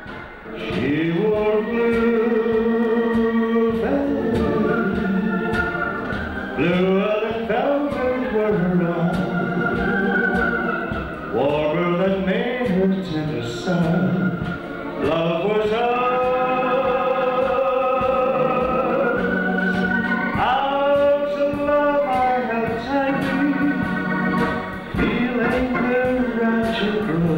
She wore blue velvet, blue and velvet were her eyes, warmer than May her tender sigh. Love was ours, ours of love I held tightly, feeling the rapture grow.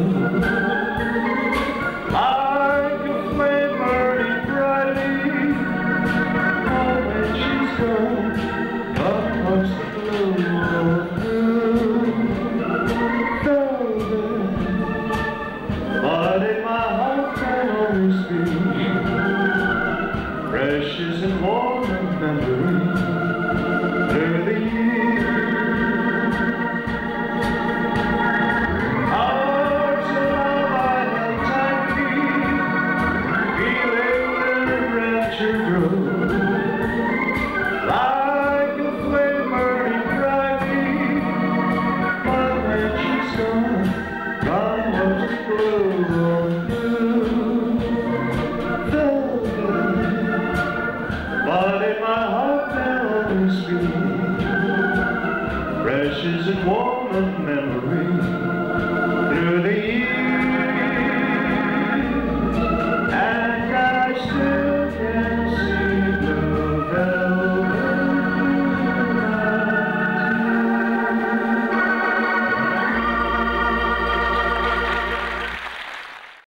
Like a flame burning brightly, oh, when she's gone, God wants the glow of blue velvet. But in my heart can always be precious and warm and memory through the years. Hearts of love I held tightly, feeling the rapture grow. Like a flame burning brightly, but when she's gone, God was the glow of blue velvet. But in my heart there'll always be precious and warm and memory